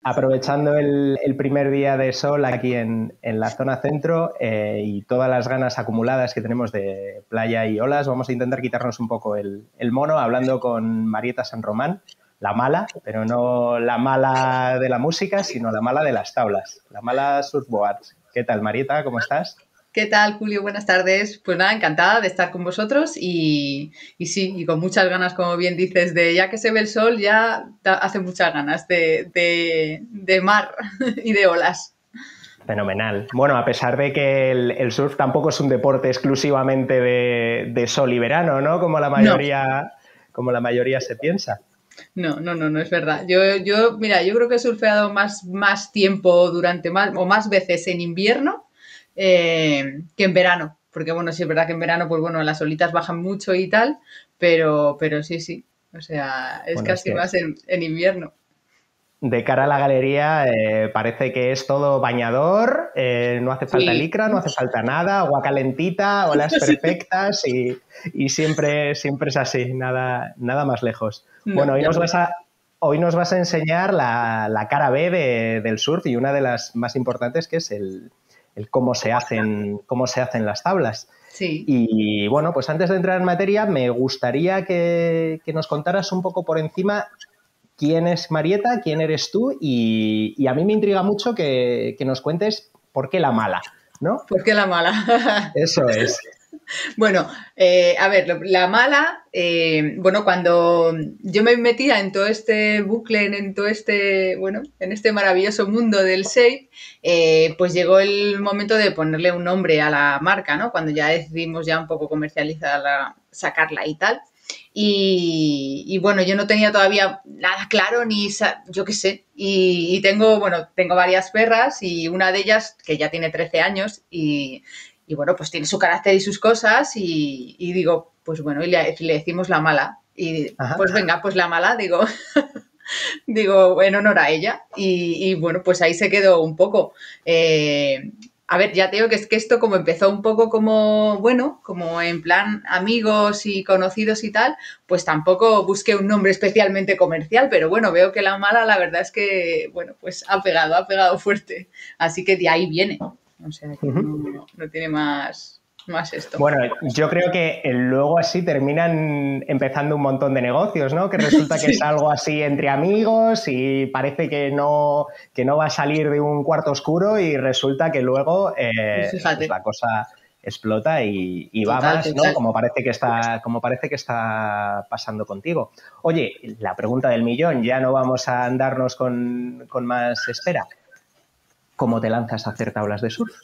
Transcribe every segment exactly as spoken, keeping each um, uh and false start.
aprovechando el, el primer día de sol aquí en, en la zona centro eh, y todas las ganas acumuladas que tenemos de playa y olas, vamos a intentar quitarnos un poco el, el mono hablando con Marieta San Román, la mala, pero no la mala de la música, sino la mala de las tablas, la mala surfboards. ¿Qué tal, Marieta? ¿Cómo estás? ¿Qué tal, Julio? Buenas tardes. Pues nada, encantada de estar con vosotros y, y sí, y con muchas ganas, como bien dices, de ya que se ve el sol, ya hace muchas ganas de, de, de mar y de olas. Fenomenal. Bueno, a pesar de que el, el surf tampoco es un deporte exclusivamente de, de sol y verano, ¿no? Como la No, mayoría, como la mayoría se piensa. no, no, no, no es verdad. Yo, yo, mira, yo creo que he surfeado más, más tiempo durante más, o más veces en invierno eh, que en verano. Porque bueno, sí es verdad que en verano, pues bueno, las olitas bajan mucho y tal, pero, pero sí, sí. O sea, es Bueno, es casi que más en, en invierno. de cara a la galería eh, parece que es todo bañador, eh, no hace falta Sí. licra, no hace falta nada, agua calentita, olas perfectas y, y siempre, siempre es así, nada, nada más lejos. No, Bueno, hoy ya nos ves. vas a, hoy nos vas a enseñar la, la cara B de, del surf y una de las más importantes que es el, el cómo se hacen, cómo se hacen las tablas. Sí. Y bueno, pues antes de entrar en materia, me gustaría que, que nos contaras un poco por encima quién es Marieta, quién eres tú y, y a mí me intriga mucho que, que nos cuentes por qué la mala, ¿no? ¿Por qué la mala? Eso es. Bueno, eh, a ver, lo- la mala, eh, bueno, cuando yo me metía en todo este bucle, en, en todo este, bueno, en este maravilloso mundo del shape, eh, pues llegó el momento de ponerle un nombre a la marca, ¿no? Cuando ya decidimos ya un poco comercializarla, sacarla y tal. Y, y bueno, yo no tenía todavía nada claro, ni sa- yo qué sé. Y, y tengo, bueno, tengo varias perras y una de ellas que ya tiene trece años y y bueno, pues tiene su carácter y sus cosas y, y digo, pues bueno, y le, le decimos la mala. Y Ajá. pues venga, pues la mala, digo, digo, en honor a ella. Y, y bueno, pues ahí se quedó un poco. Eh, a ver, ya te digo que es que esto como empezó un poco como, bueno, como en plan amigos y conocidos y tal, pues tampoco busqué un nombre especialmente comercial, pero bueno, veo que la mala la verdad es que, bueno, pues ha pegado, ha pegado fuerte. Así que de ahí viene. O sea que Uh-huh. no, no tiene más, más esto. Bueno, yo creo que luego así terminan empezando un montón de negocios, ¿no? Que resulta que es Sí, algo así entre amigos y parece que no, que no va a salir de un cuarto oscuro y resulta que luego pues eh, pues fíjate, la cosa explota y, y va total, más, ¿no? total. Como parece que está, como parece que está pasando contigo. Oye, la pregunta del millón, ya no vamos a andarnos con, con más espera. ¿Cómo te lanzas a hacer tablas de surf?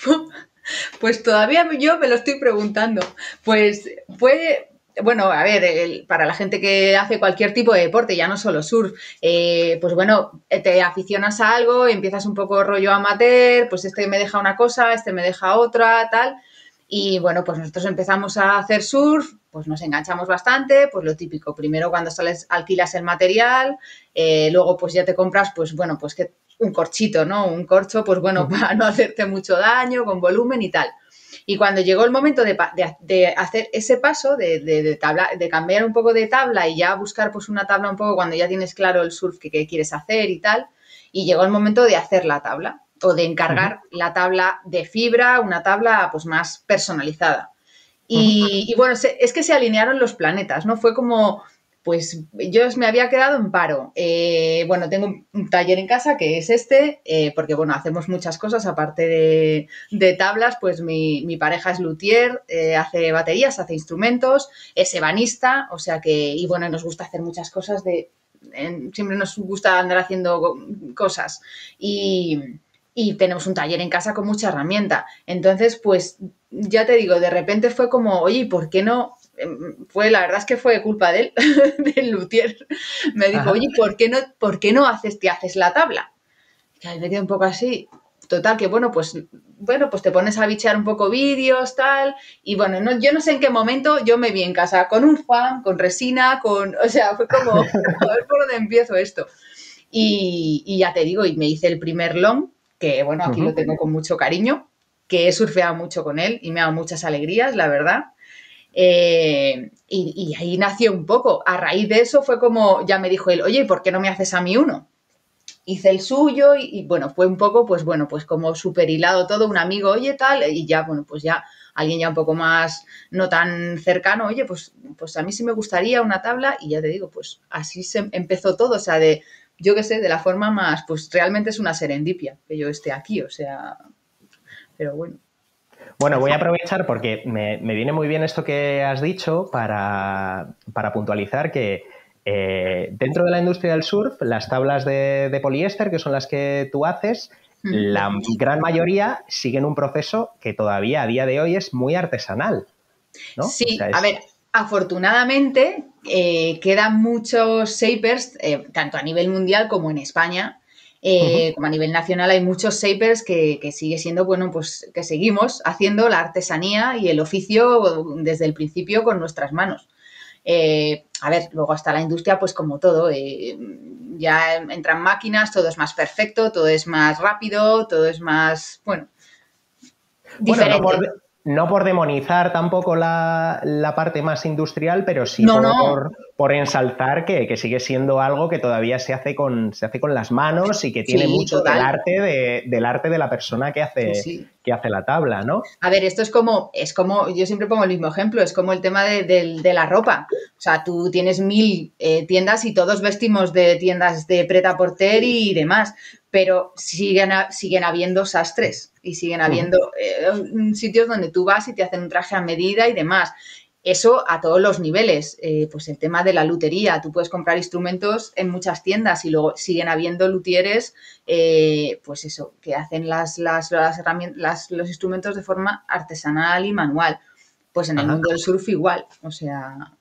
Pues todavía yo me lo estoy preguntando. Pues fue, bueno, a ver, el, para la gente que hace cualquier tipo de deporte, ya no solo surf, eh, pues bueno, te aficionas a algo, empiezas un poco rollo amateur, pues este me deja una cosa, este me deja otra, tal. Y bueno, pues nosotros empezamos a hacer surf, pues nos enganchamos bastante, pues lo típico, primero cuando sales alquilas el material, eh, luego pues ya te compras, pues bueno, pues que un corchito, ¿no? Un corcho, pues bueno, Uh-huh. para no hacerte mucho daño, con volumen y tal. Y cuando llegó el momento de, de, de hacer ese paso, de, de, de, tabla, de cambiar un poco de tabla y ya buscar pues una tabla un poco cuando ya tienes claro el surf que, que quieres hacer y tal, y llegó el momento de hacer la tabla o de Uh-huh. encargar la tabla de fibra, una tabla pues más personalizada. Uh-huh. Y, y bueno, se, es que se alinearon los planetas, ¿no? Fue como, pues yo me había quedado en paro. Eh, bueno, tengo un, un taller en casa que es este, eh, porque bueno, hacemos muchas cosas, aparte de, de tablas, pues mi, mi, pareja es luthier, eh, hace baterías, hace instrumentos, es ebanista, o sea que, y bueno, nos gusta hacer muchas cosas de, en, siempre nos gusta andar haciendo cosas. Y, y tenemos un taller en casa con mucha herramienta. Entonces, pues ya te digo, de repente fue como, oye, ¿por qué no? Fue, la verdad es que fue culpa de él, del luthier. Me dijo, Ajá. oye, ¿por qué no, por qué no haces, te haces la tabla? Y me quedé un poco así. Total, que bueno, pues bueno, pues te pones a bichear un poco vídeos, tal, y bueno, no, yo no sé en qué momento yo me vi en casa con un fan, con resina, con, o sea, fue como, a ver por dónde empiezo esto. Y, y ya te digo, y me hice el primer long, que bueno, aquí lo Uh-huh. tengo con mucho cariño, que he surfeado mucho con él y me ha dado muchas alegrías, la verdad. Eh, y, y, ahí nació un poco. A raíz de eso fue como, ya me dijo él, oye, ¿y por qué no me haces a mí uno? hice el suyo y, y, bueno, fue un poco, pues bueno, pues como súper hilado todo, un amigo, oye, tal, y ya, bueno, pues ya alguien ya un poco más no tan cercano, oye, pues, pues a mí sí me gustaría una tabla y ya te digo, pues así se empezó todo, o sea, de, yo qué sé, de la forma más, pues realmente es una serendipia que yo esté aquí, o sea, pero bueno. Bueno, voy a aprovechar porque me, me viene muy bien esto que has dicho para, para puntualizar que eh, dentro de la industria del surf, las tablas de, de poliéster, que son las que tú haces, la gran mayoría siguen un proceso que todavía a día de hoy es muy artesanal, ¿no? Sí, o sea, es... a ver, afortunadamente eh, quedan muchos shapers, eh, tanto a nivel mundial como en España, eh, uh-huh. como a nivel nacional hay muchos shapers que, que sigue siendo, bueno, pues que seguimos haciendo la artesanía y el oficio desde el principio con nuestras manos. Eh, a ver, luego está la industria, pues como todo, eh, ya entran máquinas, todo es más perfecto, todo es más rápido, todo es más, bueno, diferente. Bueno, no por, no por demonizar tampoco la, la parte más industrial, pero sí no, por, no. por ensalzar que, que sigue siendo algo que todavía se hace con, se hace con las manos y que tiene sí, mucho total. del arte de, del arte de la persona que hace, sí, sí. que hace la tabla, ¿no? A ver, esto es como, es como, yo siempre pongo el mismo ejemplo, es como el tema de, de, de la ropa. O sea, tú tienes mil eh, tiendas y todos vestimos de tiendas de Pret-a-Porter y demás, pero siguen, siguen habiendo sastres y siguen habiendo eh, sitios donde tú vas y te hacen un traje a medida y demás. Eso a todos los niveles. Eh, pues el tema de la lutería, tú puedes comprar instrumentos en muchas tiendas y luego siguen habiendo luthieres, eh, pues eso, que hacen las, las, las herramientas, las, los instrumentos de forma artesanal y manual. Pues en el Ajá. mundo del surf igual, o sea,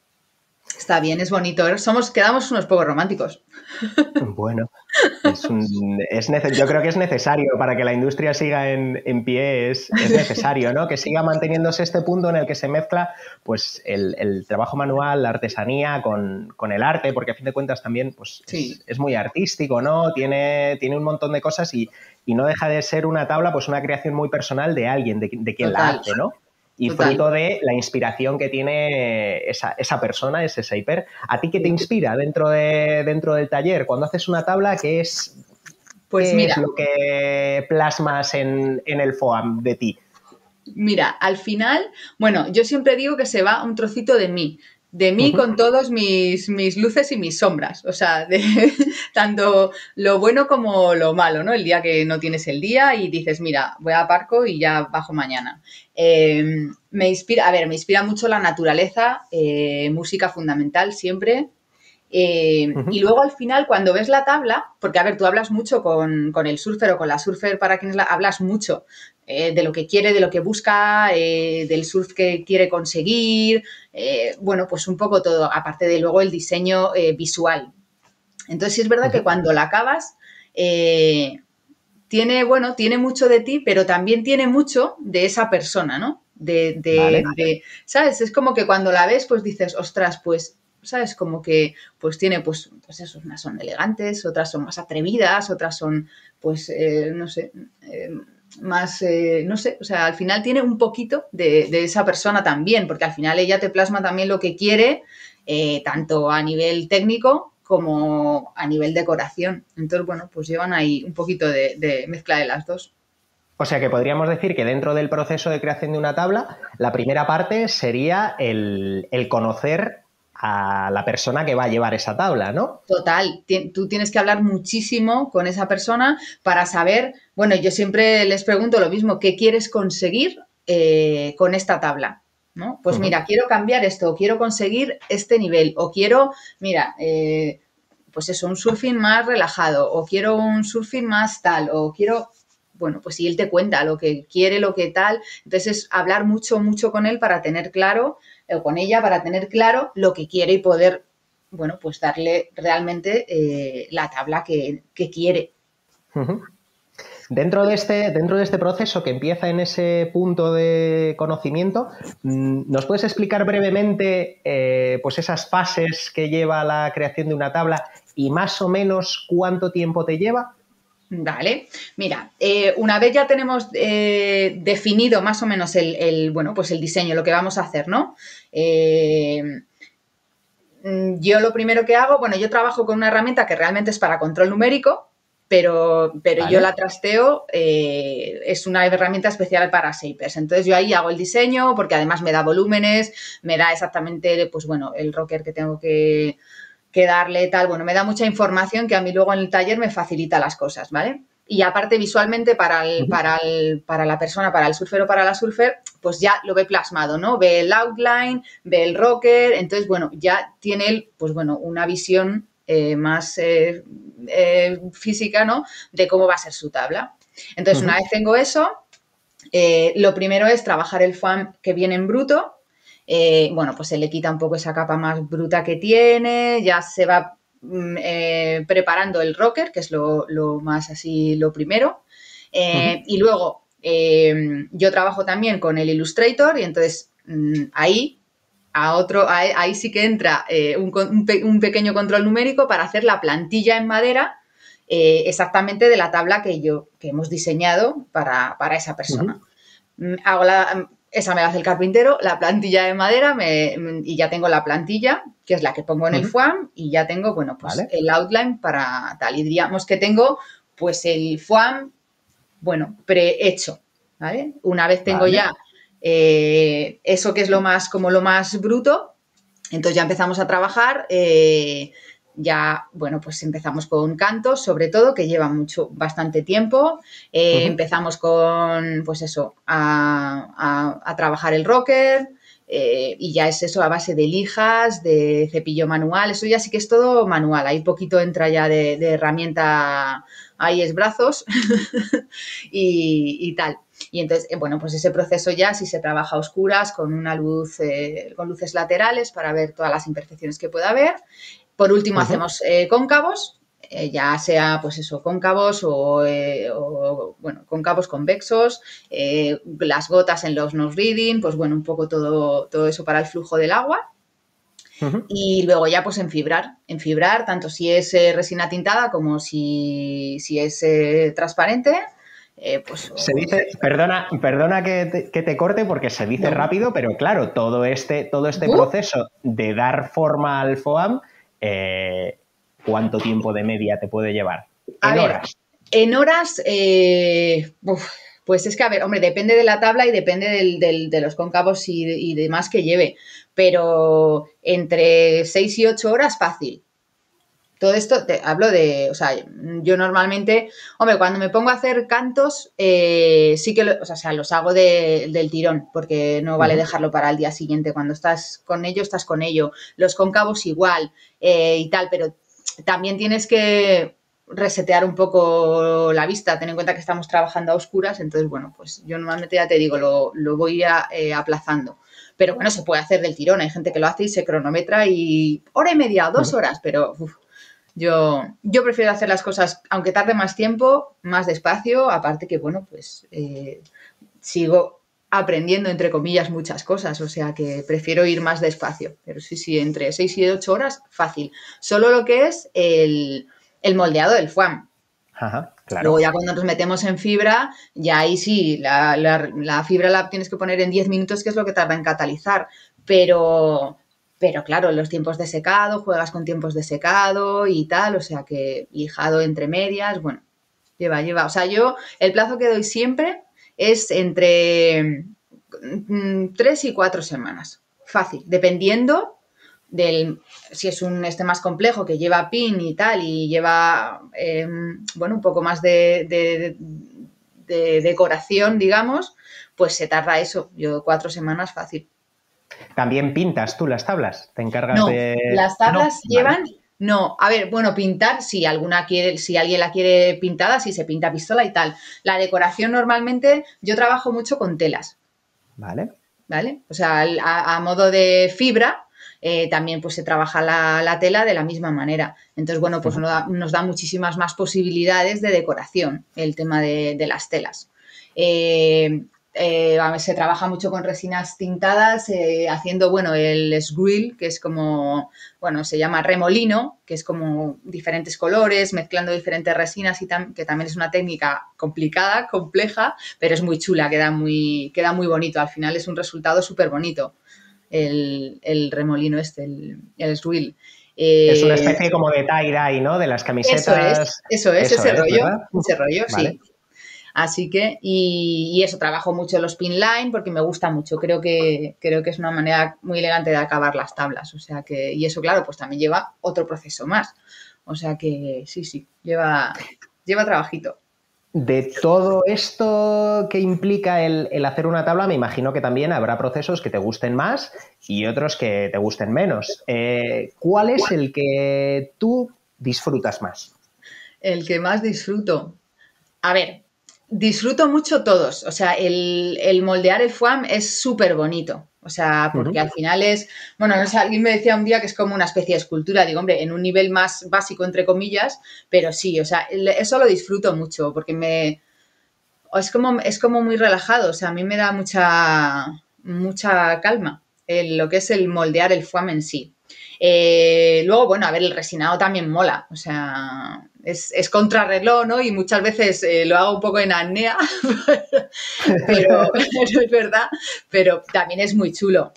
está bien, es bonito. Somos, quedamos unos pocos románticos. Bueno, es un, es yo creo que es necesario para que la industria siga en, en pie, es, es necesario, ¿no? Que siga manteniéndose este punto en el que se mezcla pues, el, el trabajo manual, la artesanía con, con el arte, porque a fin de cuentas también pues, sí. es, es muy artístico, ¿no? Tiene, tiene un montón de cosas y, y no deja de ser una tabla, pues una creación muy personal de alguien, de, de quien Total. la hace, ¿no? Y Total. fruto de la inspiración que tiene esa, esa persona, ese shaper. ¿A ti qué te inspira dentro, de, dentro del taller? Cuando haces una tabla, ¿qué es, pues qué mira, es lo que plasmas en, en el foam de ti? Mira, al final, bueno, yo siempre digo que se va un trocito de mí. De mí uh-huh. con todos mis, mis luces y mis sombras, o sea, de, tanto lo bueno como lo malo, ¿no? El día que no tienes el día y dices, mira, voy a Parco y ya bajo mañana. Eh, me inspira, a ver, me inspira mucho la naturaleza, eh, música fundamental siempre. Eh, uh-huh. Y luego al final, cuando ves la tabla, porque a ver, tú hablas mucho con, con el surfer o con la surfer, para quienes la hablas mucho eh, de lo que quiere, de lo que busca, eh, del surf que quiere conseguir, eh, bueno, pues un poco todo, aparte de luego el diseño eh, visual. Entonces sí es verdad uh-huh. que cuando la acabas, eh, tiene, bueno, tiene mucho de ti, pero también tiene mucho de esa persona, ¿no? De, de, vale. de, ¿sabes? Es como que cuando la ves, pues dices, ostras, pues ¿sabes? Como que pues tiene pues, pues eso, unas son elegantes, otras son más atrevidas, otras son pues eh, no sé, eh, más, eh, no sé, o sea, al final tiene un poquito de, de esa persona también, porque al final ella te plasma también lo que quiere, eh, tanto a nivel técnico como a nivel decoración. Entonces, bueno, pues llevan ahí un poquito de, de mezcla de las dos. O sea que podríamos decir que dentro del proceso de creación de una tabla, la primera parte sería el, el conocer a la persona que va a llevar esa tabla, ¿no? Total, tú tienes que hablar muchísimo con esa persona para saber, bueno, yo siempre les pregunto lo mismo, ¿qué quieres conseguir eh, con esta tabla? ¿No? Pues uh-huh. mira, quiero cambiar esto, quiero conseguir este nivel, o quiero, mira, eh, pues eso, un surfing más relajado, o quiero un surfing más tal, o quiero... Bueno, pues si él te cuenta lo que quiere, lo que tal, entonces hablar mucho, mucho con él para tener claro, o con ella, para tener claro lo que quiere y poder, bueno, pues darle realmente eh, la tabla que, que quiere. Uh-huh. Dentro de, este, dentro de este proceso que empieza en ese punto de conocimiento, ¿nos puedes explicar brevemente eh, pues esas fases que lleva la creación de una tabla y más o menos cuánto tiempo te lleva? Vale, mira, eh, una vez ya tenemos eh, definido más o menos el, el, bueno, pues el diseño, lo que vamos a hacer, ¿no? Eh, yo lo primero que hago, bueno, yo trabajo con una herramienta que realmente es para control numérico, pero, pero Vale. yo la trasteo, eh, es una herramienta especial para shapers. Entonces yo ahí hago el diseño porque además me da volúmenes, me da exactamente, pues bueno, el rocker que tengo que, que darle, tal. Bueno, me da mucha información que a mí luego en el taller me facilita las cosas, ¿vale? Y aparte visualmente para, el, uh-huh. para, el, para la persona, para el surfer o para la surfer, pues ya lo ve plasmado, ¿no? Ve el outline, ve el rocker, entonces, bueno, ya tiene él, pues bueno, una visión eh, más eh, eh, física, ¿no? De cómo va a ser su tabla. Entonces, uh-huh. una vez tengo eso, eh, lo primero es trabajar el foam que viene en bruto. Eh, bueno, pues se le quita un poco esa capa más bruta que tiene, ya se va eh, preparando el rocker, que es lo, lo más así, lo primero. Eh, uh-huh. Y luego eh, yo trabajo también con el Illustrator y entonces mmm, ahí a otro, ahí, ahí sí que entra eh, un, un, pe, un pequeño control numérico para hacer la plantilla en madera eh, exactamente de la tabla que yo que hemos diseñado para, para esa persona. Uh-huh. Hago la, esa me la hace el carpintero, la plantilla de madera me, y ya tengo la plantilla, que es la que pongo en uh-huh. el foam, y ya tengo, bueno, pues vale. el outline para tal. Y diríamos que tengo pues el foam, bueno, prehecho, ¿vale? Una vez tengo vale. ya Eh, eso que es lo más, como lo más bruto, entonces ya empezamos a trabajar, eh, ya, bueno, pues empezamos con cantos, sobre todo, que lleva mucho, bastante tiempo, eh, uh-huh. empezamos con, pues eso, a, a, a trabajar el rocker, eh, y ya es eso a base de lijas, de cepillo manual, eso ya sí que es todo manual, ahí poquito entra ya de, de herramienta, ahí es brazos y, y tal. Y entonces, eh, bueno, pues ese proceso ya si se trabaja a oscuras con una luz, eh, con luces laterales para ver todas las imperfecciones que pueda haber. Por último, uh-huh. hacemos eh, cóncavos, eh, ya sea, pues eso, cóncavos o, eh, o bueno, cóncavos convexos, eh, las gotas en los nose reading, pues bueno, un poco todo, todo eso para el flujo del agua. Uh-huh. Y luego ya pues enfibrar, enfibrar tanto si es eh, resina tintada como si, si es eh, transparente. Eh, pues, se dice, perdona, perdona que te, que te corte porque se dice no. rápido, pero claro, todo este, todo este ¿Uh? proceso de dar forma al foam, eh, ¿cuánto tiempo de media te puede llevar? A ¿En ver, horas? En horas, eh, uf, pues es que, a ver, hombre, depende de la tabla y depende del, del, de los cóncavos y, y demás que lleve, pero entre seis y ocho horas fácil. Todo esto, te hablo de, o sea, yo normalmente, hombre, cuando me pongo a hacer cantos, eh, sí que, lo, o sea, los hago de, del tirón, porque no vale uh-huh. dejarlo para el día siguiente. Cuando estás con ello, estás con ello. Los cóncavos igual eh, y tal, pero también tienes que resetear un poco la vista. Ten en cuenta que estamos trabajando a oscuras, entonces, bueno, pues yo normalmente ya te digo, lo, lo voy a, eh, aplazando. Pero bueno, se puede hacer del tirón. Hay gente que lo hace y se cronometra y hora y media o dos uh-huh. horas, pero... Uf, Yo, yo prefiero hacer las cosas, aunque tarde más tiempo, más despacio, aparte que, bueno, pues eh, sigo aprendiendo, entre comillas, muchas cosas, o sea que prefiero ir más despacio. Pero sí, sí, entre seis y ocho horas, fácil. Solo lo que es el, el moldeado del foam. Ajá, claro. Luego ya cuando nos metemos en fibra, ya ahí sí, la, la, la fibra la tienes que poner en diez minutos, que es lo que tarda en catalizar, pero... Pero claro, los tiempos de secado, juegas con tiempos de secado y tal, o sea que lijado entre medias, bueno, lleva, lleva. O sea, yo el plazo que doy siempre es entre tres y cuatro semanas. Fácil, dependiendo del, si es un este más complejo que lleva pin y tal y lleva, eh, bueno, un poco más de, de, de, de decoración, digamos, pues se tarda eso, yo cuatro semanas fácil. ¿También pintas tú las tablas? ¿Te encargas no, de...? las tablas no, llevan... Vale. No, a ver, bueno, pintar, si alguna quiere, si alguien la quiere pintada, si se pinta pistola y tal. La decoración normalmente, yo trabajo mucho con telas. Vale. ¿Vale? O sea, a, a modo de fibra, eh, también pues se trabaja la, la tela de la misma manera. Entonces, bueno, pues uh-huh. nos, da, nos da muchísimas más posibilidades de decoración el tema de, de las telas. Eh, Eh, se trabaja mucho con resinas tintadas, eh, haciendo, bueno, el swirl, que es como, bueno, se llama remolino, que es como diferentes colores, mezclando diferentes resinas y tam- que también es una técnica complicada, compleja, pero es muy chula, queda muy, queda muy bonito. Al final es un resultado súper bonito el, el remolino este, el, el swirl. Es una Eh, especie como de tie-dye, ¿no? De las eso es, camisetas. eso es, Eso ese es, rollo, ¿verdad? ese rollo, Vale. sí. Así que, y, y eso, trabajo mucho los pin line porque me gusta mucho. Creo que, creo que es una manera muy elegante de acabar las tablas. O sea que, y eso, claro, pues también lleva otro proceso más. O sea que sí, sí, lleva, lleva trabajito. De todo esto que implica el, el hacer una tabla, me imagino que también habrá procesos que te gusten más y otros que te gusten menos. Eh, ¿cuál es el que tú disfrutas más? El que más disfruto. A ver, disfruto mucho todos. O sea, el, el moldear el foam es súper bonito. O sea, porque Ujú. al final es, bueno, no sé, alguien me decía un día que es como una especie de escultura. Digo, hombre, en un nivel más básico, entre comillas, pero sí, o sea, el- eso lo disfruto mucho porque me, es como, es como muy relajado. O sea, a mí me da mucha, mucha calma el- lo que es el moldear el foam en sí. Eh, luego, bueno, a ver, el resinado también mola, o sea, es, es contrarreloj, ¿no? Y muchas veces eh, lo hago un poco en apnea, pero, pero es verdad, pero también es muy chulo.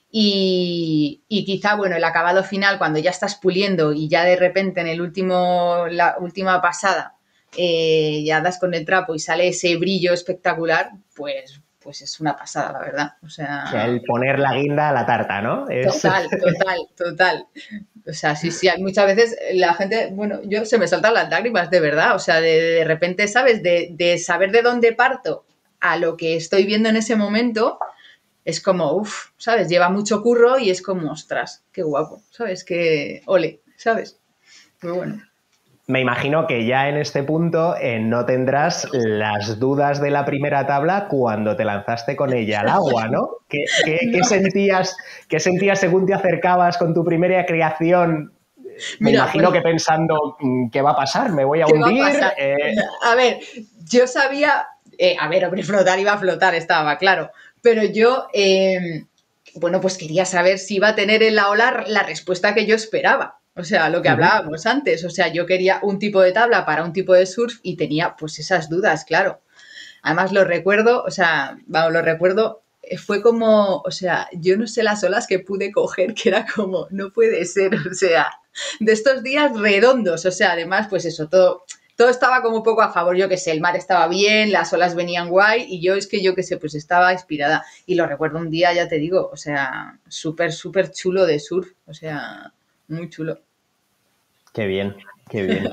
Y, y, quizá, bueno, el acabado final, cuando ya estás puliendo y ya de repente en el último, la última pasada eh, ya das con el trapo y sale ese brillo espectacular, pues, pues es una pasada, la verdad. O sea, El poner la guinda a la tarta, ¿no? Es... total, total, total. O sea, sí, sí, hay muchas veces la gente, bueno, yo se me saltan las lágrimas, de verdad. O sea, de, de repente, ¿sabes? De, de saber de dónde parto a lo que estoy viendo en ese momento, es como, uff, ¿sabes? Lleva mucho curro y es como, ostras, qué guapo, ¿sabes? Que, ole, ¿sabes? Pero bueno. Me imagino que ya en este punto eh, no tendrás las dudas de la primera tabla cuando te lanzaste con ella al agua, ¿no? ¿Qué, qué, qué No, sentías, qué sentías según te acercabas con tu primera creación? Me mira, imagino pues, que pensando, ¿qué va a pasar? ¿Me voy a ¿qué va a hundir? pasar? Eh, A ver, yo sabía, eh, a ver, hombre, flotar iba a flotar, estaba claro, pero yo, eh, bueno, pues quería saber si iba a tener en la ola la respuesta que yo esperaba. O sea, lo que uh -huh. hablábamos antes. O sea, yo quería un tipo de tabla para un tipo de surf y tenía pues esas dudas, claro. Además lo recuerdo, o sea, vamos, lo recuerdo, eh, fue como, o sea, yo no sé las olas que pude coger, que era como, no puede ser, o sea, de estos días redondos, o sea, además, pues eso, todo, todo estaba como un poco a favor, yo qué sé, el mar estaba bien, las olas venían guay y yo es que yo qué sé, pues estaba inspirada. Y lo recuerdo un día, ya te digo, o sea, súper, súper chulo de surf, o sea, muy chulo. Qué bien, qué bien.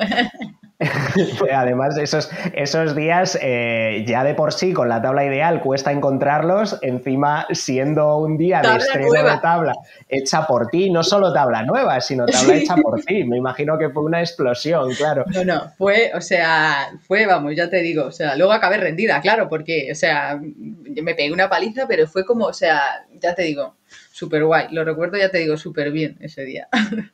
Además, esos, esos días eh, ya de por sí con la tabla ideal cuesta encontrarlos, encima siendo un día de Tabla estreno de nueva. tabla hecha por ti, no solo tabla nueva, sino tabla Sí. hecha por ti. Me imagino que fue una explosión, claro. No, no, fue, o sea, fue, vamos, ya te digo, o sea, luego acabé rendida, claro, porque, o sea, me pegué una paliza, pero fue como, o sea, ya te digo, súper guay, lo recuerdo, ya te digo, súper bien ese día.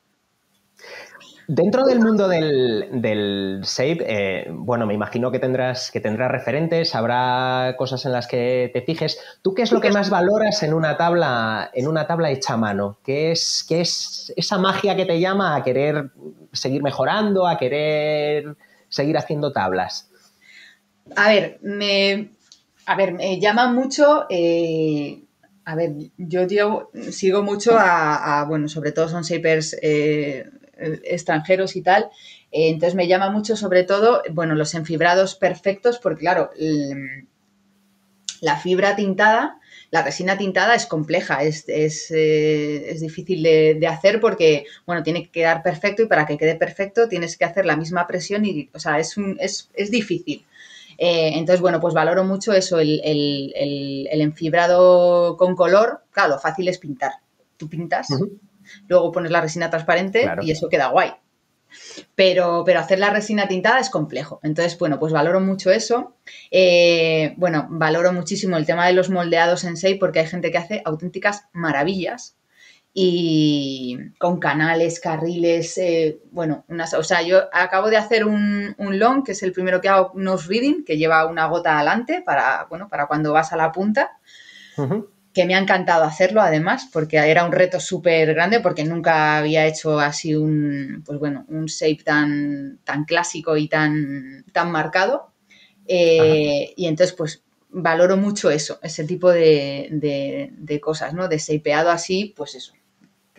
Dentro del mundo del, del shape, eh, bueno, me imagino que tendrás, que tendrás referentes, habrá cosas en las que te fijes. ¿Tú qué es lo que más valoras en una tabla, en una tabla hecha a mano? ¿Qué es, qué es esa magia que te llama a querer seguir mejorando, a querer seguir haciendo tablas? A ver, me, a ver, me llama mucho, eh, a ver, yo digo, sigo mucho a, a, bueno, sobre todo son shapers eh, extranjeros y tal, eh, entonces me llama mucho sobre todo, bueno, los enfibrados perfectos, porque claro, el, la fibra tintada, la resina tintada es compleja, es, es, eh, es difícil de, de, hacer porque, bueno, tiene que quedar perfecto y para que quede perfecto tienes que hacer la misma presión y, o sea, es, un, es, es difícil. Eh, entonces, bueno, pues valoro mucho eso, el, el, el, el enfibrado con color. Claro, lo fácil es pintar. Tú pintas, Uh-huh. luego pones la resina transparente Claro. y eso queda guay. Pero, pero hacer la resina tintada es complejo. Entonces, bueno, pues valoro mucho eso. Eh, bueno, valoro muchísimo el tema de los moldeados en Shape porque hay gente que hace auténticas maravillas y con canales, carriles, eh, bueno, unas, o sea, yo acabo de hacer un, un long, que es el primero que hago, nose reading, que lleva una gota adelante para, bueno, para cuando vas a la punta. Uh-huh. Que me ha encantado hacerlo además, porque era un reto súper grande, porque nunca había hecho así un, pues bueno, un shape tan, tan clásico y tan, tan marcado. Eh, y entonces, pues valoro mucho eso, ese tipo de, de, de cosas, ¿no? De shapeado así, pues eso,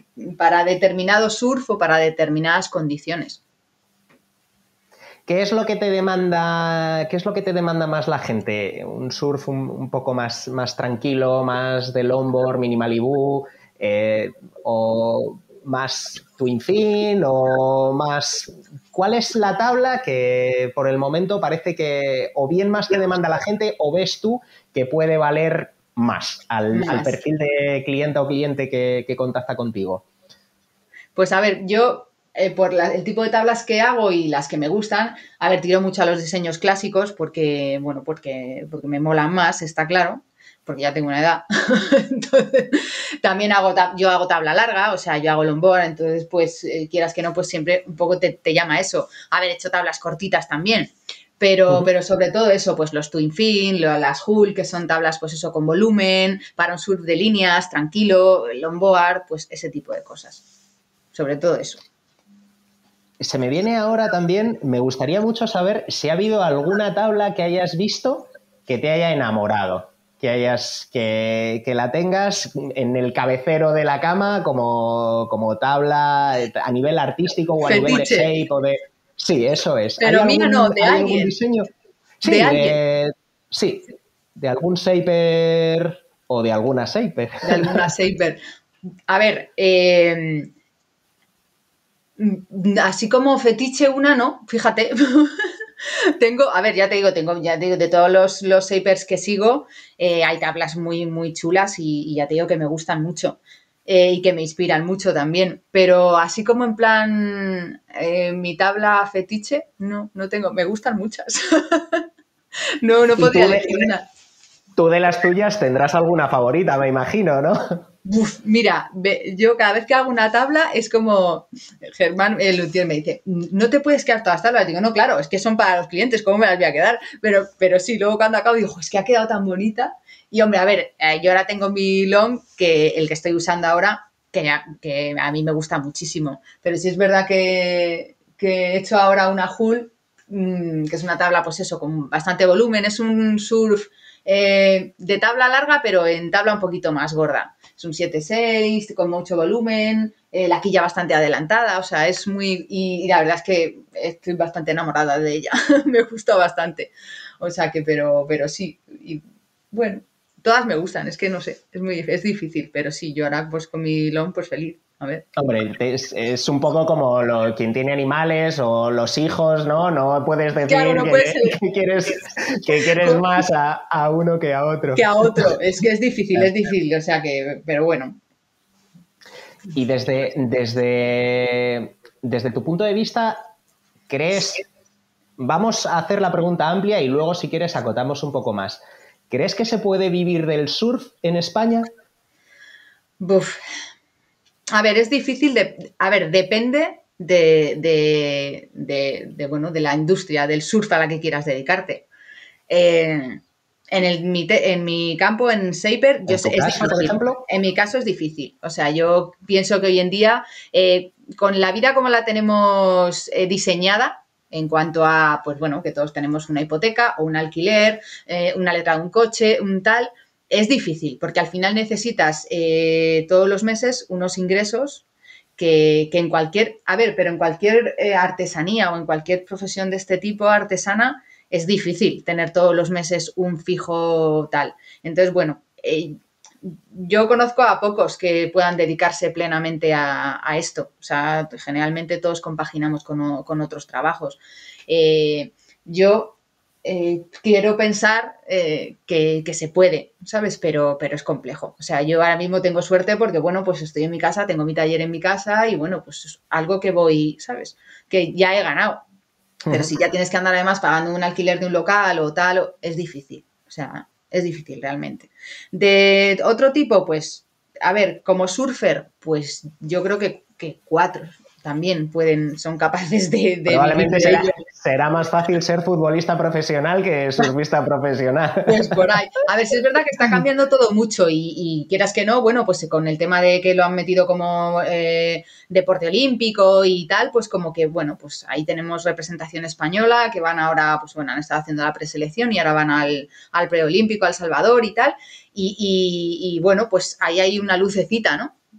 para determinado surf o para determinadas condiciones. ¿Qué es lo que te demanda, qué es lo que te demanda más la gente? ¿Un surf un, un poco más, más tranquilo, más de longboard, mini Malibu, eh, o más twin fin, o más... ¿Cuál es la tabla que por el momento parece que o bien más te demanda la gente o ves tú que puede valer más al, Más. al perfil de cliente o cliente que, que contacta contigo? Pues a ver, yo eh, por la, el tipo de tablas que hago y las que me gustan, a ver, tiro mucho a los diseños clásicos porque, bueno, porque, porque me molan más, está claro, porque ya tengo una edad. Entonces, también hago, yo hago tabla larga, o sea, yo hago longboard, entonces, pues, eh, quieras que no, pues siempre un poco te, te llama eso. Haber hecho tablas cortitas también. Pero, uh-huh. pero sobre todo eso, pues los twin fin, las hull, que son tablas, pues eso, con volumen, para un surf de líneas, tranquilo, longboard, pues ese tipo de cosas. Sobre todo eso. Se me viene ahora también, me gustaría mucho saber si ha habido alguna tabla que hayas visto que te haya enamorado, que hayas, que, que la tengas en el cabecero de la cama como, como tabla a nivel artístico o a Fetiche. nivel de shape o de... Sí, eso es. Pero ¿Hay mía algún, no, de ¿hay alguien. algún diseño? Sí, ¿De de, alguien? sí, de algún shaper o de alguna shaper. De alguna shaper. A ver, eh... así como fetiche una, ¿no? Fíjate. Tengo, a ver, ya te digo, tengo, ya te digo, de todos los, los shapers que sigo, eh, hay tablas muy, muy chulas y, y ya te digo que me gustan mucho eh, y que me inspiran mucho también. Pero así como en plan eh, mi tabla fetiche, no, no tengo, me gustan muchas. no, no podría elegir una. Tú de las tuyas tendrás alguna favorita, me imagino, ¿no? Uf, mira, yo cada vez que hago una tabla es como Germán el Luthier me dice, no te puedes quedar todas las tablas. Digo, no, claro, es que son para los clientes, ¿cómo me las voy a quedar? Pero, pero sí, luego cuando acabo digo, es que ha quedado tan bonita. Y hombre, a ver, eh, yo ahora tengo mi long, que el que estoy usando ahora, que, ya, que a mí me gusta muchísimo. Pero sí es verdad que, que he hecho ahora una hull, mmm, que es una tabla, pues eso, con bastante volumen. Es un surf eh, de tabla larga, pero en tabla un poquito más gorda. Es un siete seis con mucho volumen, eh, la quilla bastante adelantada, o sea, es muy... Y, y la verdad es que estoy bastante enamorada de ella, me gusta bastante. O sea que, pero, pero sí, y bueno, todas me gustan, es que no sé, es muy es difícil, pero sí, yo ahora pues con mi long pues feliz. A ver. Hombre, es, es un poco como lo, quien tiene animales o los hijos, ¿no? No puedes decir claro, no que, puede ser. que quieres, que quieres más a, a uno que a otro. Que a otro, es que es difícil, es difícil, o sea que, pero bueno. Y desde, desde, desde tu punto de vista, ¿crees? Vamos a hacer la pregunta amplia y luego, si quieres, acotamos un poco más. ¿Crees que se puede vivir del surf en España? Buf. A ver, es difícil de... A ver, depende de, de, de, de, bueno, de la industria, del surf a la que quieras dedicarte. Eh, en, el, mi, te, en mi campo, en Shaper, yo ¿En tu sé, es caso, difícil. por ejemplo? En mi caso es difícil. O sea, yo pienso que hoy en día, eh, con la vida como la tenemos eh, diseñada, en cuanto a, pues bueno, que todos tenemos una hipoteca o un alquiler, eh, una letra de un coche, un tal... Es difícil, porque al final necesitas eh, todos los meses unos ingresos que, que en cualquier, a ver, pero en cualquier eh, artesanía o en cualquier profesión de este tipo artesana es difícil tener todos los meses un fijo tal. Entonces, bueno, eh, yo conozco a pocos que puedan dedicarse plenamente a, a esto. O sea, generalmente todos compaginamos con, con otros trabajos. Eh, yo... Eh, quiero pensar eh, que, que se puede, ¿sabes? Pero, pero es complejo. O sea, yo ahora mismo tengo suerte porque, bueno, pues estoy en mi casa, tengo mi taller en mi casa y, bueno, pues es algo que voy, ¿sabes? Que ya he ganado. Pero uh-huh. si ya tienes que andar además pagando un alquiler de un local o tal, es difícil. O sea, es difícil realmente. De otro tipo, pues, a ver, como surfer, pues yo creo que, que cuatro también pueden, son capaces de, de Probablemente vivir de será, ello. será más fácil ser futbolista profesional que surfista profesional. Pues por ahí. A ver, si es verdad que está cambiando todo mucho y, y quieras que no, bueno, pues con el tema de que lo han metido como eh, deporte olímpico y tal, pues como que, bueno, pues ahí tenemos representación española que van ahora, pues bueno, han estado haciendo la preselección y ahora van al, al preolímpico, al Salvador y tal. Y, y, y bueno, pues ahí hay una lucecita, ¿no?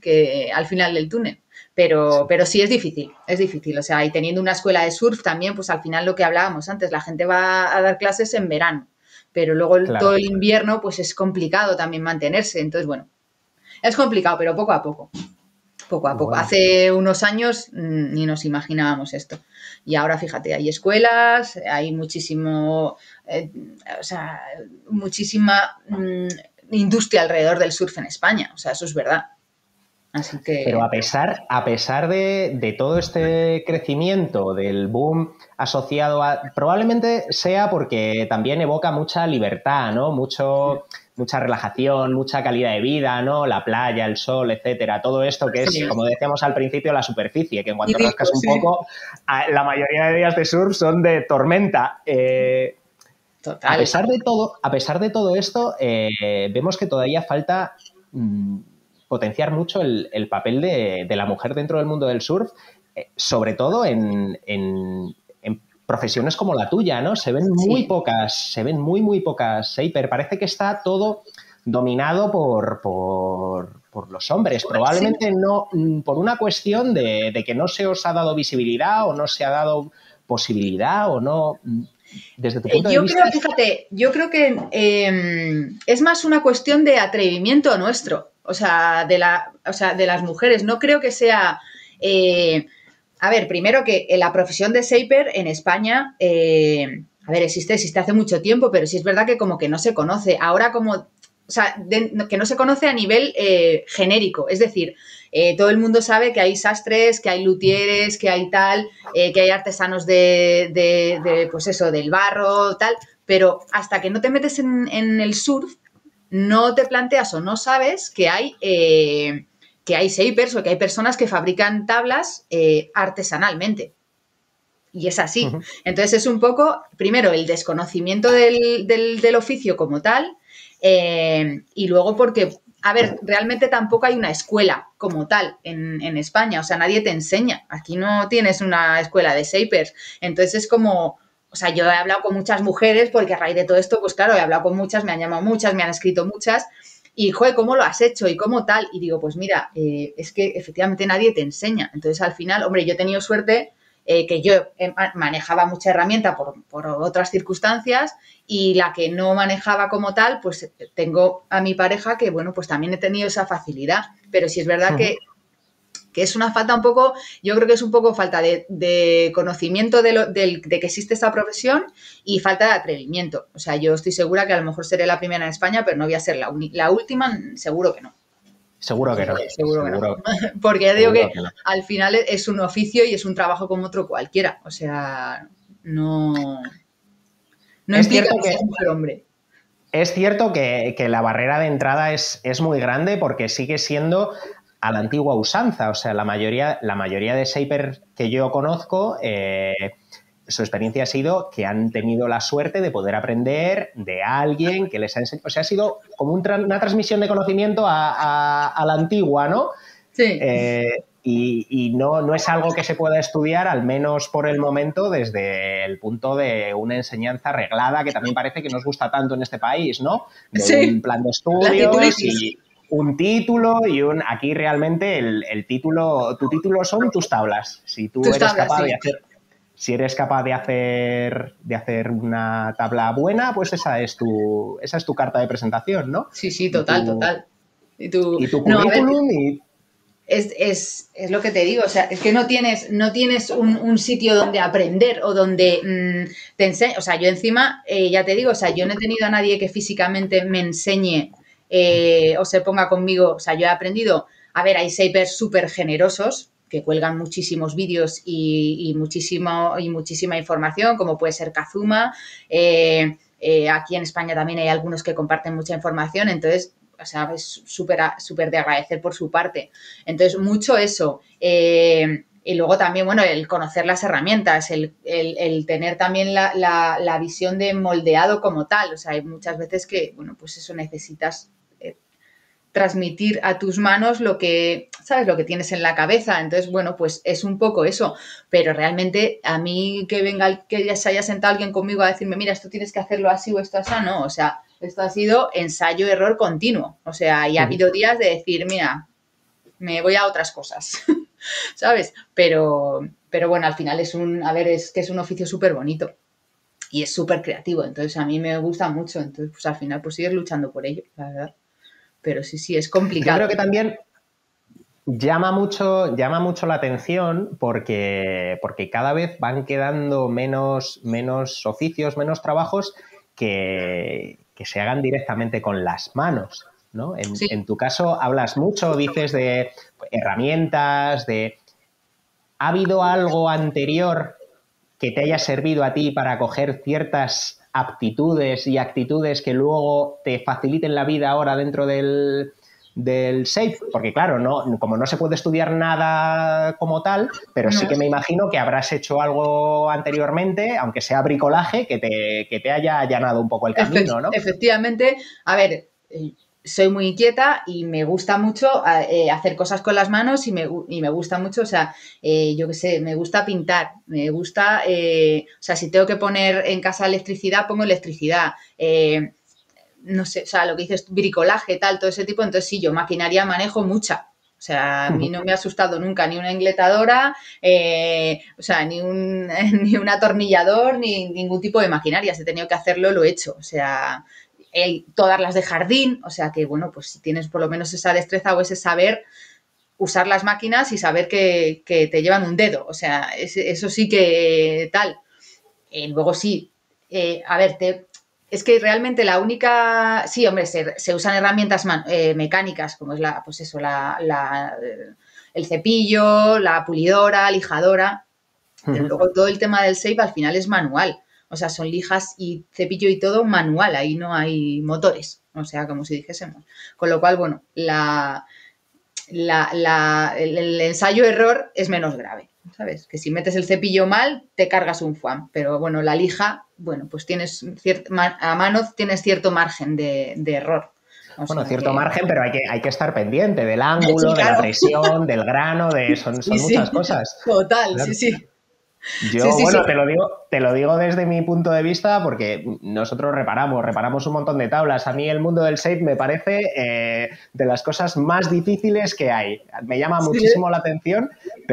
que al final del túnel. Pero, pero sí es difícil, es difícil. O sea, y teniendo una escuela de surf también, pues al final lo que hablábamos antes, la gente va a dar clases en verano, pero luego el, Claro. todo el invierno pues es complicado también mantenerse. Entonces, bueno, es complicado, pero poco a poco. Poco a poco. Bueno. Hace unos años mmm, ni nos imaginábamos esto. Y ahora, fíjate, hay escuelas, hay muchísimo, eh, o sea, muchísima mmm, industria alrededor del surf en España. O sea, eso es verdad. Así que... Pero a pesar, a pesar de, de todo este crecimiento, del boom asociado a... Probablemente sea porque también evoca mucha libertad, ¿no? Mucho, mucha relajación, mucha calidad de vida, ¿no? La playa, el sol, etcétera. Todo esto que es, Sí. como decíamos al principio, la superficie, que en cuanto Y rascas rico, un sí. poco, la mayoría de días de surf son de tormenta. Eh, Total. A pesar de todo, a pesar de todo esto, eh, vemos que todavía falta... Mmm, potenciar mucho el, el papel de, de la mujer dentro del mundo del surf, eh, sobre todo en, en, en profesiones como la tuya, ¿no? Se ven muy Sí. pocas, se ven muy, muy pocas shaper. Parece que está todo dominado por, por, por los hombres. Probablemente Sí. no por una cuestión de, de que no se os ha dado visibilidad o no se ha dado posibilidad o no... Desde tu punto de Yo vista... creo, fíjate, yo creo que eh, es más una cuestión de atrevimiento nuestro, o sea, de, la, o sea, de las mujeres. No creo que sea... Eh, a ver, primero que la profesión de shaper en España, eh, a ver, existe, existe hace mucho tiempo, pero sí es verdad que como que no se conoce. Ahora como... O sea, de, que no se conoce a nivel eh, genérico, es decir, eh, todo el mundo sabe que hay sastres, que hay luthieres, que hay tal, eh, que hay artesanos de, de, de, pues eso, del barro, tal, pero hasta que no te metes en, en el surf, no te planteas o no sabes que hay, eh, que hay shapers o que hay personas que fabrican tablas eh, artesanalmente. Y es así. Uh-huh. Entonces es un poco, primero, el desconocimiento del, del, del oficio como tal, eh, y luego porque, a ver, realmente tampoco hay una escuela como tal en, en España, o sea, nadie te enseña. Aquí no tienes una escuela de shapers. Entonces es como, o sea, yo he hablado con muchas mujeres porque a raíz de todo esto, pues claro, he hablado con muchas, me han llamado muchas, me han escrito muchas, y, joder, ¿cómo lo has hecho? Y cómo tal. Y digo, pues mira, eh, es que efectivamente nadie te enseña. Entonces, al final, hombre, yo he tenido suerte... Eh, que yo eh, manejaba mucha herramienta por, por otras circunstancias y la que no manejaba como tal, pues tengo a mi pareja que, bueno, pues también he tenido esa facilidad. Pero sí es verdad uh-huh. que, que es una falta un poco, yo creo que es un poco falta de, de conocimiento de, lo, de, de que existe esta profesión y falta de atrevimiento. O sea, yo estoy segura que a lo mejor seré la primera en España, pero no voy a ser la, uni- la última, seguro que no. Seguro que no. Seguro, seguro que no. Porque ya digo que, que no. al final es un oficio y es un trabajo como otro cualquiera. O sea, no, no es implica cierto que que seas mujer hombre. Es cierto que, que la barrera de entrada es, es muy grande porque sigue siendo a la antigua usanza. O sea, la mayoría, la mayoría de shapers que yo conozco... Eh, su experiencia ha sido que han tenido la suerte de poder aprender de alguien que les ha enseñado. O sea, ha sido como un tra- una transmisión de conocimiento a, a, a la antigua, ¿no? Sí. Eh, y y no, no es algo que se pueda estudiar, al menos por el momento, desde el punto de una enseñanza reglada que también parece que nos gusta tanto en este país, ¿no? De Sí. un plan de estudios y un título y un... Aquí realmente el, el título... Tu título son tus tablas. Si tú tus eres tablas, capaz sí. de hacer... Si eres capaz de hacer, de hacer una tabla buena, pues esa es tu, esa es tu carta de presentación, ¿no? Sí, sí, total, y tu, total. Y tu, y tu no, currículum ver, y... Es, es, es lo que te digo, o sea, es que no tienes, no tienes un, un sitio donde aprender o donde mmm, te enseñe. O sea, yo encima, eh, ya te digo, o sea, yo no he tenido a nadie que físicamente me enseñe eh, o se ponga conmigo. O sea, yo he aprendido, a ver, hay shapers súper generosos que cuelgan muchísimos vídeos y, y, muchísimo, y muchísima información, como puede ser Kazuma. Eh, eh, aquí en España también hay algunos que comparten mucha información, entonces, o sea, es súper súper de agradecer por su parte. Entonces, mucho eso. Eh, y luego también, bueno, el conocer las herramientas, el, el, el tener también la, la, la visión de moldeado como tal. O sea, hay muchas veces que, bueno, pues eso necesitas eh, transmitir a tus manos lo que, ¿sabes? Lo que tienes en la cabeza. Entonces, bueno, pues es un poco eso. Pero realmente a mí que venga, que ya se haya sentado alguien conmigo a decirme, mira, esto tienes que hacerlo así o esto así, no. O sea, esto ha sido ensayo-error continuo. O sea, y ha habido días de decir, mira, me voy a otras cosas, ¿sabes? Pero, pero bueno, al final es un, a ver, es que es un oficio súper bonito y es súper creativo, entonces a mí me gusta mucho, entonces pues al final pues sigues luchando por ello, la verdad. Pero sí, sí, es Yo complicado. creo que también llama mucho, llama mucho la atención porque, porque cada vez van quedando menos, menos oficios, menos trabajos que, que se hagan directamente con las manos, ¿no? En, Sí. en tu caso hablas mucho, dices de herramientas, de... ¿Ha habido algo anterior que te haya servido a ti para coger ciertas aptitudes y actitudes que luego te faciliten la vida ahora dentro del, del SAFe? Porque claro, no, como no se puede estudiar nada como tal, pero sí No. que me imagino que habrás hecho algo anteriormente, aunque sea bricolaje, que te, que te haya allanado un poco el Efect- camino, ¿no? efectivamente, a ver, eh, soy muy inquieta y me gusta mucho eh, hacer cosas con las manos y me, y me gusta mucho, o sea, eh, yo qué sé, me gusta pintar, me gusta, eh, o sea, si tengo que poner en casa electricidad, pongo electricidad. Eh, no sé, o sea, lo que dices, bricolaje, tal, todo ese tipo, entonces sí, yo maquinaria manejo mucha. O sea, a mí no me ha asustado nunca ni una engletadora, eh, o sea, ni un, ni un atornillador, ni ningún tipo de maquinaria. Si he tenido que hacerlo, lo he hecho. O sea, eh, todas las de jardín, o sea que, bueno, pues si tienes por lo menos esa destreza o ese saber, usar las máquinas y saber que, que te llevan un dedo. O sea, es, eso sí que tal. Eh, luego sí, eh, a ver, te, es que realmente la única, sí, hombre, se, se usan herramientas man, eh, mecánicas, como es la, pues eso, la, la, el cepillo, la pulidora, lijadora, pero luego todo el tema del SAFe al final es manual. O sea, son lijas y cepillo y todo manual, ahí no hay motores, o sea, como si dijésemos. Con lo cual, bueno, la, la, la, el, el ensayo-error es menos grave, ¿sabes? Que si metes el cepillo mal, te cargas un foam, pero bueno, la lija, bueno, pues tienes cierto, a mano tienes cierto margen de, de error. O Bueno, sea cierto que... margen, pero hay que, hay que estar pendiente del Sí, ángulo, de la claro. presión, del grano, de son, Sí, son muchas sí, cosas. total, Claro. sí, sí. Sí, Yo, sí, sí. bueno, te lo digo, te lo digo desde mi punto de vista porque nosotros reparamos, reparamos un montón de tablas. A mí el mundo del SAFe me parece eh, de las cosas más difíciles que hay. Me llama Sí. muchísimo la atención,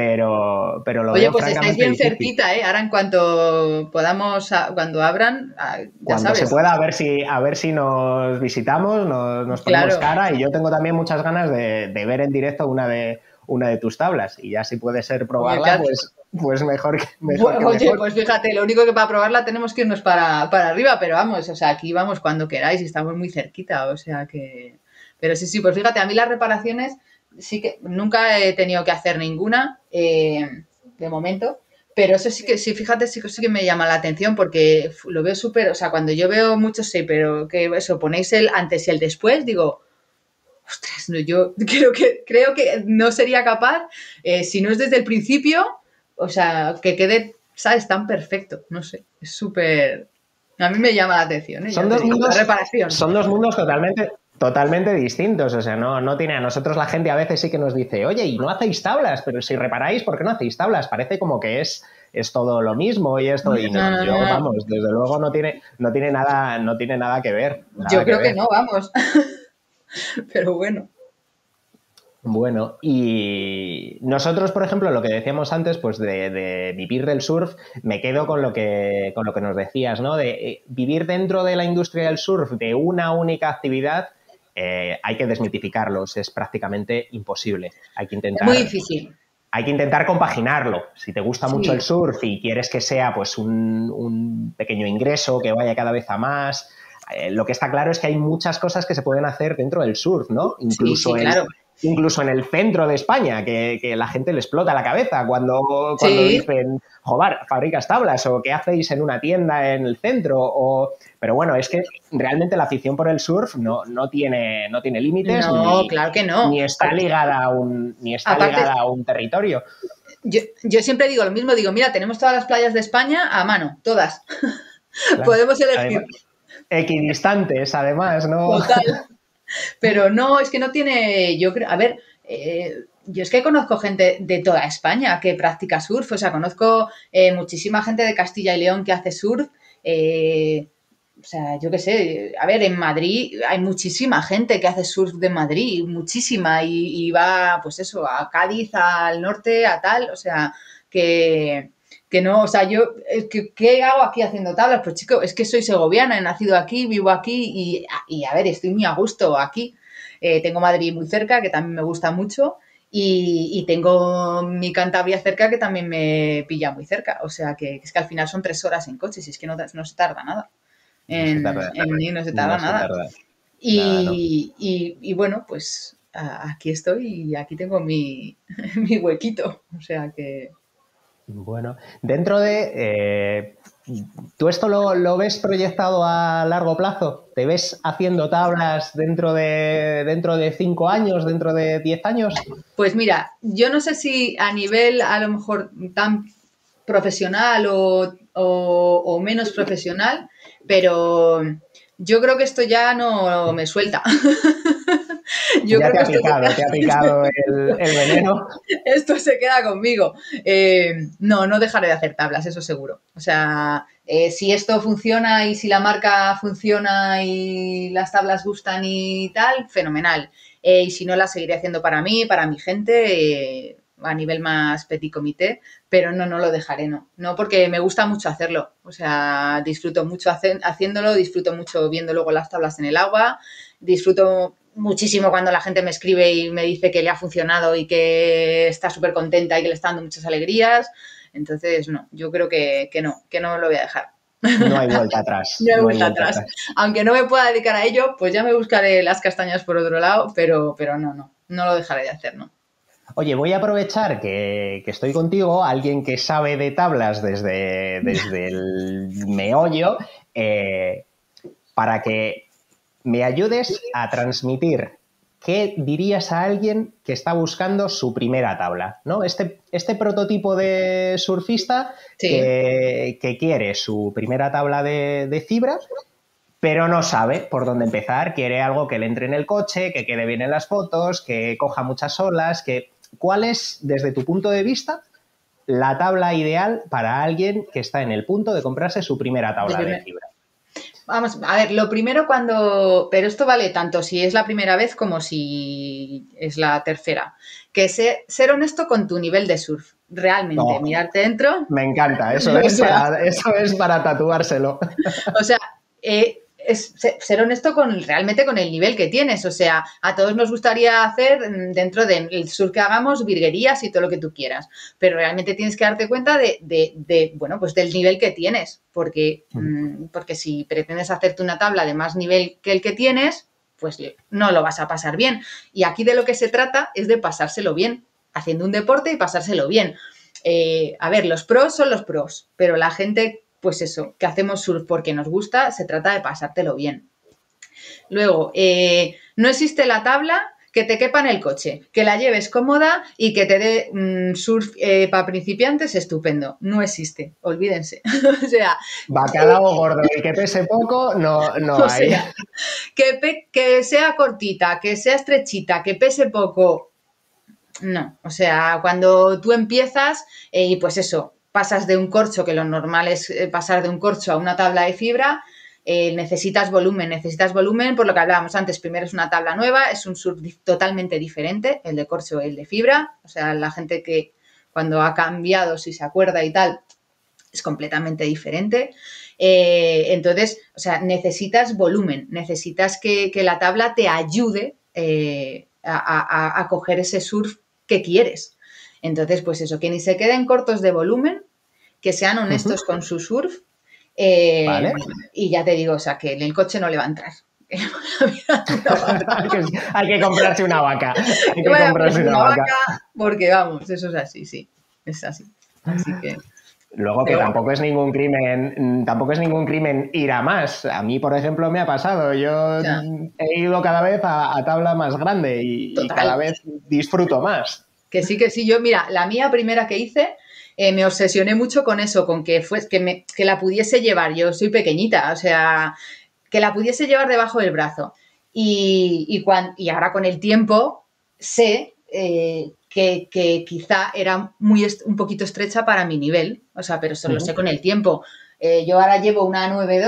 pero, pero lo Oye, veo pues estáis francamente bien difícil. cerquita, ¿eh? Ahora en cuanto podamos, cuando abran, ya Cuando se sabes. pueda, a ver si, a ver si nos visitamos, nos, nos ponemos Claro. cara y yo tengo también muchas ganas de, de ver en directo una de, una de tus tablas y ya si puede ser Oye, probarla, fíjate, pues, pues mejor que mejor. Que Oye, mejor. pues fíjate, lo único que para probarla tenemos que irnos para, para arriba, pero vamos, o sea, aquí vamos cuando queráis y estamos muy cerquita, o sea que... Pero sí, sí, pues fíjate, a mí las reparaciones sí que nunca he tenido que hacer ninguna, eh, de momento, pero eso sí que, sí, fíjate, sí, que- sí que me llama la atención porque lo veo súper, o sea, cuando yo veo muchos sí, pero que eso, ponéis el antes y el después, digo, ostras, no, yo creo que, creo que no sería capaz, eh, si no es desde el principio, o sea, que quede, ¿sabes? Tan perfecto, no sé, es súper... A mí me llama la atención, ¿eh? Son Ya te dos digo, la mundos, reparación. son dos mundos totalmente, totalmente distintos. O sea, no, no tiene a nosotros la gente a veces sí que nos dice, oye, y no hacéis tablas, pero si reparáis, ¿por qué no hacéis tablas? Parece como que es, es todo lo mismo y esto, y no, No, no, yo, no, no. vamos, desde luego no tiene, no tiene nada, no tiene nada que ver, Yo nada que creo que ver. no, vamos. Pero bueno. Bueno, y nosotros, por ejemplo, lo que decíamos antes, pues de, de vivir del surf, me quedo con lo que, con lo que nos decías, ¿no? De eh, vivir dentro de la industria del surf de una única actividad, eh, hay que desmitificarlos, es prácticamente imposible. Hay que Es muy intentar, difícil. hay que intentar compaginarlo. Si te gusta mucho el Sí, surf y quieres que sea pues un, un pequeño ingreso que vaya cada vez a más, eh, lo que está claro es que hay muchas cosas que se pueden hacer dentro del surf, ¿no? sí, Incluso sí, el, claro. incluso en el centro de España, que, que la gente le explota la cabeza cuando, cuando Sí, dicen, joder, fabricas tablas o qué hacéis en una tienda en el centro. O... Pero bueno, es que realmente la afición por el surf no, no tiene, no tiene límites no, ni, claro que no. ni está ligada a un, ni está Aparte, ligada a un territorio. yo, yo siempre digo lo mismo, digo, mira, tenemos todas las playas de España a mano, todas. Claro. Podemos Además, elegir. equidistantes, además, ¿no? Total. Pero no, es que no tiene, yo creo, a ver, eh, yo es que conozco gente de toda España que practica surf, o sea, conozco eh, muchísima gente de Castilla y León que hace surf, eh, o sea, yo qué sé, a ver, en Madrid hay muchísima gente que hace surf de Madrid, muchísima, y, y va, pues eso, a Cádiz, al norte, a tal, o sea, que, que no, o sea, yo, ¿qué, ¿qué hago aquí haciendo tablas? Pues chico, es que soy segoviana, he nacido aquí, vivo aquí, y, y a ver, estoy muy a gusto aquí. Eh, tengo Madrid muy cerca, que también me gusta mucho, y, y tengo mi Cantabria cerca, que también me pilla muy cerca, o sea, que es que al final son tres horas en coche, si es que no, no se tarda nada. No se En, tarda, en mí no se tarda no se nada. tarda nada, ¿no? Y, y, y bueno, pues a, aquí estoy y aquí tengo mi, mi huequito. O sea que... Bueno, dentro de... Eh, ¿tú esto lo, lo ves proyectado a largo plazo? ¿Te ves haciendo tablas dentro de, dentro de cinco años, dentro de diez años? Pues mira, yo no sé si a nivel a lo mejor tan profesional o, o, o menos profesional, pero yo creo que esto ya no me suelta. Yo Ya creo te que ha esto se picado, queda, te ha picado el, el veneno. esto se queda conmigo. Eh, no, no dejaré de hacer tablas, eso seguro. O sea, eh, si esto funciona y si la marca funciona y las tablas gustan y tal, fenomenal. Eh, y si no, las seguiré haciendo para mí, para mi gente, eh, a nivel más petit comité, pero no, no lo dejaré, no. No, porque me gusta mucho hacerlo. O sea, disfruto mucho hace, haciéndolo, disfruto mucho viendo luego las tablas en el agua, disfruto muchísimo cuando la gente me escribe y me dice que le ha funcionado y que está súper contenta y que le está dando muchas alegrías. Entonces, no, yo creo que, que no, que no lo voy a dejar. No hay vuelta atrás, No hay no hay vuelta vuelta atrás. atrás. Aunque no me pueda dedicar a ello, pues ya me buscaré las castañas por otro lado, pero, pero no, no, no lo dejaré de hacer, ¿no? Oye, voy a aprovechar que, que estoy contigo, alguien que sabe de tablas desde, desde el meollo, eh, para que me ayudes a transmitir qué dirías a alguien que está buscando su primera tabla, ¿no? Este, este prototipo de surfista Sí. que, que quiere su primera tabla de, de fibra, pero no sabe por dónde empezar, quiere algo que le entre en el coche, que quede bien en las fotos, que coja muchas olas, que... ¿Cuál es, desde tu punto de vista, la tabla ideal para alguien que está en el punto de comprarse su primera De tabla de primer... fibra? Vamos, a ver, lo primero cuando... Pero esto vale tanto si es la primera vez como si es la tercera. Que sé, ser honesto con tu nivel de surf. Realmente, Oh, mirarte dentro. me encanta, eso O es sea, para, eso es para tatuárselo. O sea, eh, es ser honesto con realmente con el nivel que tienes. O sea, a todos nos gustaría hacer dentro del surf que hagamos virguerías y todo lo que tú quieras. Pero realmente tienes que darte cuenta de, de, de bueno, pues del nivel que tienes. Porque, mmm, porque si pretendes hacerte una tabla de más nivel que el que tienes, pues no lo vas a pasar bien. Y aquí de lo que se trata es de pasárselo bien, haciendo un deporte y pasárselo bien. Eh, a ver, los pros son los pros, pero la gente, pues eso, que hacemos surf porque nos gusta, se trata de pasártelo bien. Luego, eh, no existe la tabla que te quepa en el coche, que la lleves cómoda y que te dé mmm, surf eh, para principiantes estupendo. No existe, olvídense. O sea, Bacalao gordo y que pese poco, no, no o hay. sea, que, pe que sea cortita, que sea estrechita, que pese poco. No, o sea, cuando tú empiezas eh, y pues eso, pasas de un corcho, que lo normal es eh, pasar de un corcho a una tabla de fibra, eh, necesitas volumen, necesitas volumen, por lo que hablábamos antes, primero es una tabla nueva, es un surf totalmente diferente, el de corcho y el de fibra, o sea, la gente que cuando ha cambiado, si se acuerda y tal, es completamente diferente. Eh, entonces, o sea, necesitas volumen, necesitas que, que la tabla te ayude eh, a, a, a coger ese surf que quieres. Entonces, pues eso, que ni se queden cortos de volumen, que sean honestos con su surf. Eh, ¿Vale? y ya te digo, o sea, que en el coche no le va a entrar. hay, que, hay que comprarse una vaca. Hay que Vaya a comprarse poner una una vaca. vaca, porque vamos, eso es así, sí, es así. Así que... Luego que Pero bueno. tampoco es ningún crimen, tampoco es ningún crimen ir a más. A mí, por ejemplo, me ha pasado. Yo O sea, he ido cada vez a, a tabla más grande y, y cada total. vez disfruto más. Que sí, que sí. Yo, mira, la mía primera que hice, eh, me obsesioné mucho con eso, con que, fue, que, me, que la pudiese llevar. Yo soy pequeñita, o sea, que la pudiese llevar debajo del brazo. Y, y, cuan, y ahora con el tiempo sé eh, que, que quizá era muy un poquito estrecha para mi nivel, o sea, pero eso lo sé con el tiempo. Eh, yo ahora llevo una nueve dos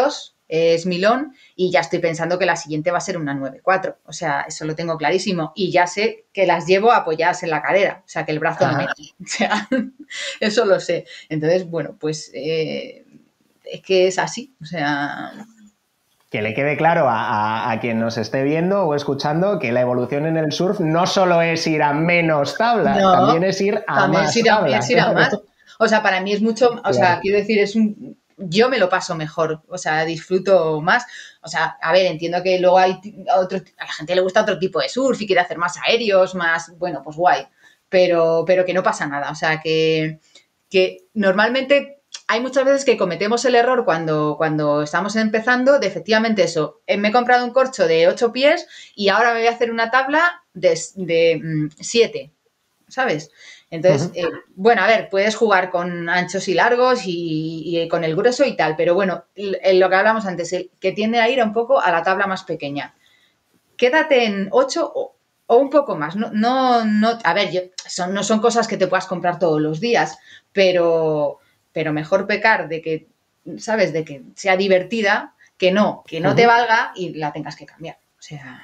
es Milón y ya estoy pensando que la siguiente va a ser una nueve cuatro. O sea, eso lo tengo clarísimo. Y ya sé que las llevo apoyadas en la cadera, o sea, que el brazo Ajá. no mete. O sea, eso lo sé. Entonces, bueno, pues eh, es que es así. O sea... Que le quede claro a, a, a quien nos esté viendo o escuchando que la evolución en el surf no solo es ir a menos tablas, no, también es ir a más ir a, tablas. Es ir a más. O sea, para mí es mucho, o claro. sea, quiero decir, es un, yo me lo paso mejor, o sea, disfruto más. O sea, a ver, entiendo que luego hay otro, a la gente le gusta otro tipo de surf y quiere hacer más aéreos, más, bueno, pues guay, pero, pero que no pasa nada. O sea, que, que normalmente... Hay muchas veces que cometemos el error cuando, cuando estamos empezando de efectivamente eso. Me he comprado un corcho de ocho pies y ahora me voy a hacer una tabla de siete, ¿sabes? Entonces, uh-huh. eh, bueno, a ver, puedes jugar con anchos y largos y, y con el grueso y tal, pero bueno, lo que hablamos antes, el que tiende a ir un poco a la tabla más pequeña. Quédate en ocho o, o un poco más. No, no, no, a ver, yo, son, no son cosas que te puedas comprar todos los días, pero... pero mejor pecar de que, ¿sabes?, de que sea divertida, que no, que no uh-huh. te valga y la tengas que cambiar. O sea...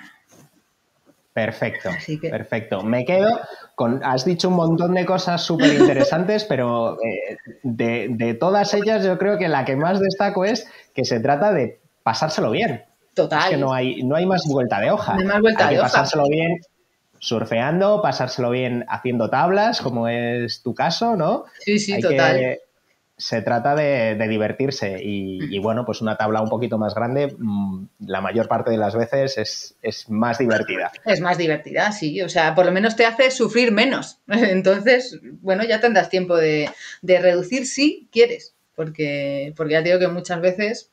Perfecto, que... perfecto. Me quedo con... Has dicho un montón de cosas súper interesantes, pero eh, de, de todas ellas yo creo que la que más destaco es que se trata de pasárselo bien. Total. Es que no hay, no hay más vuelta de hoja. No hay más vuelta hay de que hoja. pasárselo bien surfeando, pasárselo bien haciendo tablas, como es tu caso, ¿no? Sí, sí, hay total. Que... Se trata de, de divertirse y, y, bueno, pues una tabla un poquito más grande, mmm, la mayor parte de las veces es, es más divertida. Es más divertida, sí. O sea, por lo menos te hace sufrir menos. Entonces, bueno, ya tendrás tiempo de, de reducir si quieres, porque, porque ya te digo que muchas veces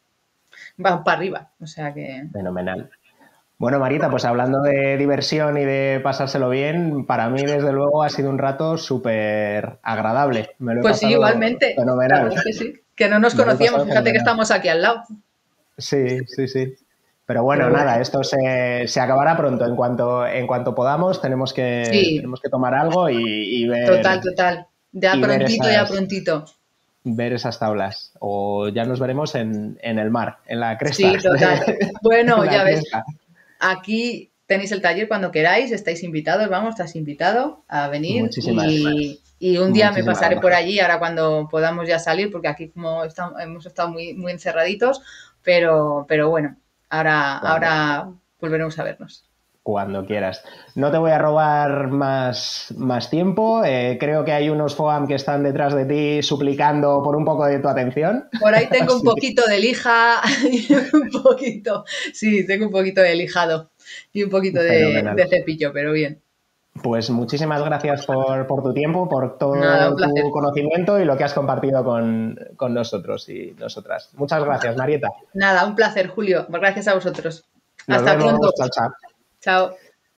van para arriba. O sea que... Fenomenal. Bueno, Marita, pues hablando de diversión y de pasárselo bien, para mí, desde luego, ha sido un rato súper agradable. Me lo he pues sí, igualmente. Fenomenal. Claro que sí. Que no nos conocíamos, fíjate fenomenal. Que estamos aquí al lado. Sí, sí, sí. Pero bueno, Pero bueno. nada, esto se, se acabará pronto. En cuanto, en cuanto podamos, tenemos que, sí. tenemos que tomar algo y, y ver... Total, total. Ya prontito, esas, ya prontito. Ver esas tablas. O ya nos veremos en, en el mar, en la cresta. Sí, total. Bueno, ya ves. Cresta. Aquí tenéis el taller cuando queráis, estáis invitados, vamos, estás invitado a venir. Muchísimas y, y un día Muchísimas me pasaré gracias. por allí, ahora cuando podamos ya salir, porque aquí como estamos, hemos estado muy, muy encerraditos, pero, pero bueno, ahora, bueno. ahora volveremos a vernos. Cuando quieras. No te voy a robar más, más tiempo. Eh, creo que hay unos FOAM que están detrás de ti suplicando por un poco de tu atención. Por ahí tengo un poquito de lija y un poquito, sí, tengo un poquito de lijado y un poquito de, de cepillo, pero bien. Pues muchísimas gracias por, por tu tiempo, por todo Nada, tu conocimiento y lo que has compartido con, con nosotros y nosotras. Muchas gracias, Marieta. Nada, un placer, Julio. Gracias a vosotros. Nos Hasta vemos. pronto. Chao, chao. Chao.